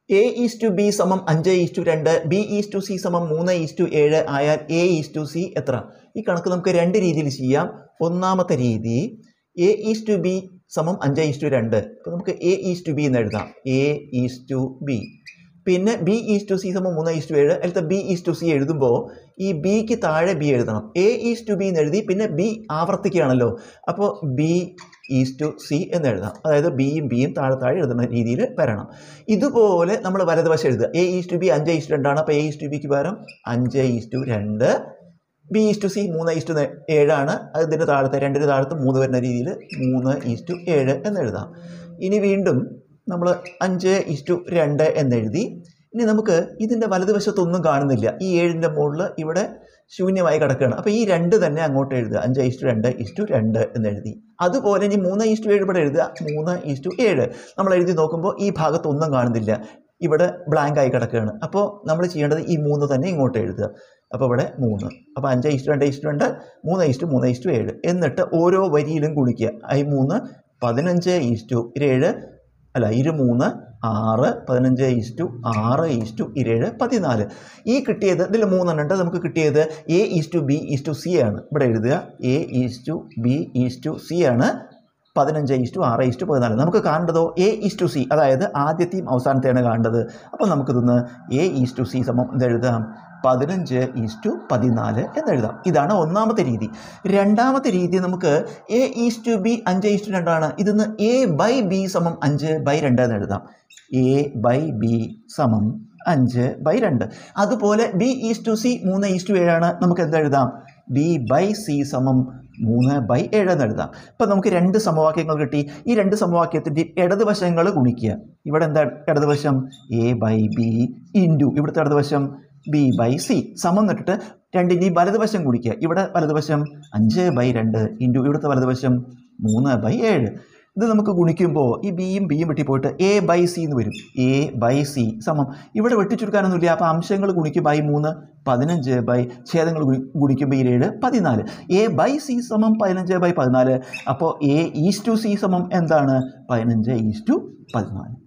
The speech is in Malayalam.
A/B സമം 5:2, B/C സമം 3:7 ആയാൽ A/C എത്ര? ഈ കണക്ക് നമുക്ക് രണ്ട് രീതിയിൽ ചെയ്യാം. ഒന്നാമത്തെ രീതി A/B സമം 5:2. അപ്പോൾ നമുക്ക് A/B എന്ന് എഴുതാം. A/B. പിന്നെ B/C സമം 3:7. അതിലത്തെ B/C എഴുതുമ്പോൾ ഈ ബിക്ക് താഴെ ബി എഴുതണം. A/B എന്ന് എഴുതി പിന്നെ ബി ആവർത്തിക്കുകയാണല്ലോ. അപ്പോൾ B/C എന്ന് എഴുതാം. അതായത് ബിയും ബിയും താഴെ താഴെ എഴുതുന്ന രീതിയിൽ വരണം. ഇതുപോലെ നമ്മൾ വലതുവശം എഴുതുക. A/B 5:2 ആണ്. അപ്പോൾ A/Bക്ക് പകരം 5:2. B/C 3:7 ആണ്. അതിൻ്റെ താഴത്തെ 2 താഴത്ത് 3 വരുന്ന രീതിയിൽ 3:7 എന്ന് എഴുതാം. ഇനി വീണ്ടും നമ്മൾ 5:2 എന്നെഴുതി. ഇനി നമുക്ക് ഇതിൻ്റെ വലതുവശത്തൊന്നും കാണുന്നില്ല. ഈ 7ൻ്റെ മുകളിൽ ഇവിടെ ശൂന്യമായി കിടക്കുകയാണ്. അപ്പോൾ ഈ 2 തന്നെ അങ്ങോട്ട് എഴുതുക. 5:2 എന്നെഴുതി. അതുപോലെ ഇനി 3:7 ഇവിടെ എഴുതുക. 3:7 നമ്മൾ എഴുതി നോക്കുമ്പോൾ ഈ ഭാഗത്തൊന്നും കാണുന്നില്ല. ഇവിടെ ബ്ലാങ്ക് ആയി കിടക്കുകയാണ്. അപ്പോൾ നമ്മൾ ചെയ്യേണ്ടത് ഈ 3 തന്നെ ഇങ്ങോട്ട് എഴുതുക. അപ്പോൾ ഇവിടെ 3. അപ്പോൾ 5:2 3:7 എന്നിട്ട് ഓരോ വരിയിലും ഗുണിക്കുക. ഈ 3 15:7 അല്ല 23 6 15:6 7 14. ഈ കിട്ടിയത് ഇതിൽ 3 ഉണ്ട്. നമുക്ക് കിട്ടിയത് A/B/C ആണ്. ഇവിടെ എഴുതുക. A/B/C ആണ്. 15:6 14. നമുക്ക് കാണേണ്ടതോ A/C, അതായത് ആദ്യത്തെയും അവസാനത്തെയാണ് കാണേണ്ടത്. അപ്പോൾ നമുക്കിതൊന്ന് A/C സമം എന്തെഴുതാം? 15:14 എന്നെഴുതാം. ഇതാണ് ഒന്നാമത്തെ രീതി. രണ്ടാമത്തെ രീതി നമുക്ക് A/B 5:2 ആണ്. ഇതിന്ന് A/B സമം 5/2 എന്ന് എഴുതാം. A/B സമം 5/2. അതുപോലെ B/C 3:7 ആണ്. നമുക്ക് എന്തെഴുതാം? B/C സമം 3/7 എന്ന് എഴുതാം. ഇപ്പം നമുക്ക് 2 സമവാക്യങ്ങൾ കിട്ടി. ഈ 2 സമവാക്യത്തിൻ്റെ ഇടതുവശങ്ങൾ ഗുണിക്കുക. ഇവിടെ എന്താ ഇടതുവശം? A/B ഇൻറ്റു ഇവിടുത്തെ ഇടതുവശം B/C സമം എന്നിട്ട് 2ൻ്റെ വലതുവശം ഗുണിക്കുക. ഇവിടെ വലതുവശം 5/2 ഇൻറ്റു ഇവിടുത്തെ വലതുവശം 3/7. ഇത് നമുക്ക് ഗുണിക്കുമ്പോൾ ഈ ബിയും വെട്ടിപ്പോയിട്ട് A/C എന്ന് വരും. A/C സമം ഇവിടെ വെട്ടിച്ചുരുക്കാനൊന്നുമില്ല. അപ്പോൾ അംശങ്ങൾ ഗുണിക്കുമ്പോൾ 3 15 ഛേദങ്ങൾ ഗുണിക്കുമ്പോൾ 7 14. A/C സമം 15/14. അപ്പോൾ A/C സമം എന്താണ്? 15:14.